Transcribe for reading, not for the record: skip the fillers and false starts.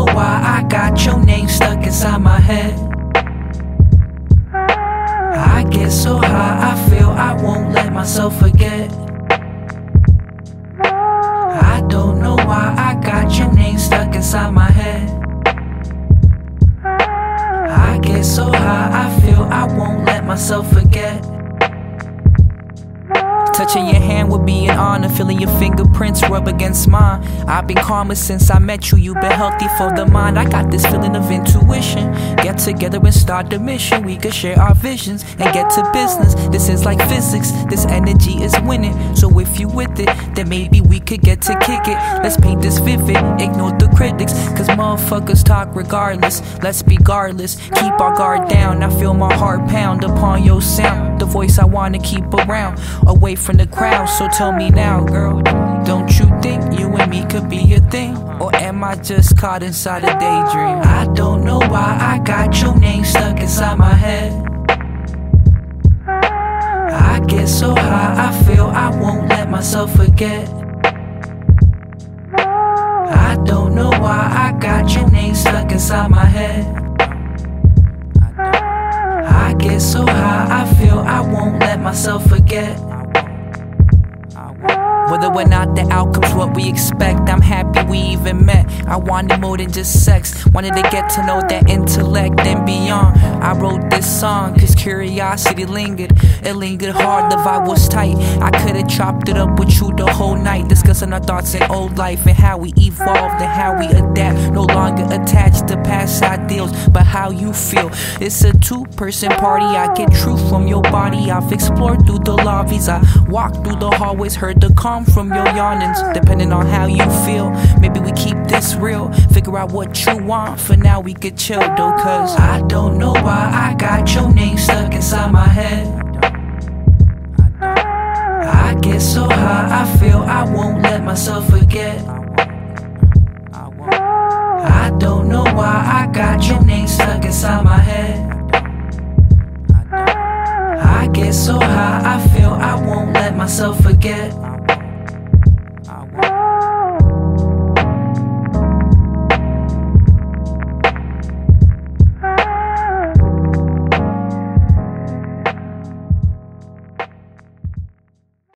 know why I got your name stuck inside my head. I get so high, I feel I won't let myself forget. I don't know why I got your name stuck inside my head. I get so high, I feel I won't let myself forget. Touching your hand would be an honor, feeling your fingerprints rub against mine. I've been calmer since I met you, you've been healthy for the mind. I got this feeling of intuition. Get together and start the mission. We could share our visions and get to business. This is like physics, this energy is winning. So if you with it, then maybe we could get to kick it. Let's paint this vivid, ignore the critics, cause motherfuckers talk regardless. Let's be guardless, keep our guard down. I feel my heart pound upon your sound, the voice I wanna keep around, away from the crowd. So tell me now, girl, don't you think you and me could be a thing? Or am I just caught inside a daydream? I don't know why I got your name stuck inside my head. I get so high, I feel I won't let myself forget. I don't know why I got your name stuck inside my head. I get so high, I feel I won't let myself forget. Whether or not the outcome's what we expect, I'm happy we even met. I wanted more than just sex, wanted to get to know that intellect and beyond. I wrote this song cause curiosity lingered. It lingered hard, the vibe was tight. I could've chopped it up with you the whole night, discussing our thoughts in old life and how we evolved and how we adapt. No longer attached to past ideals, but how you feel. It's a two-person party, I get truth from your body. I've explored through the lobbies, I walked through the hallways, heard the calm from your yawnings. Depending on how you feel, maybe we keep this real, figure out what you want. For now we could chill though, cause I don't know why I got your name stuck inside my head. I get so high, I feel I won't let myself forget. I don't know why I got your name stuck inside my head. I get so high, I feel I won't let myself forget.